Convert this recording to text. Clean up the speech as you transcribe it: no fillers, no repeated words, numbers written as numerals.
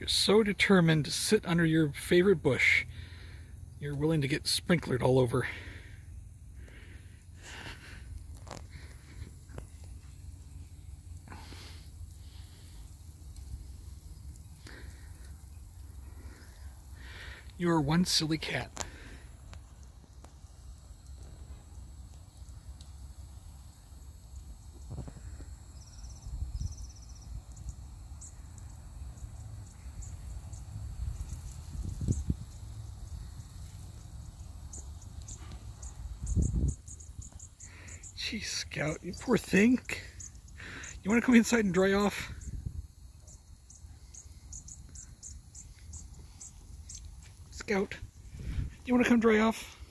You're so determined to sit under your favorite bush, you're willing to get sprinklered all over. You are one silly cat. Geez, Scout, you poor thing. You want to come inside and dry off? Scout, you want to come dry off?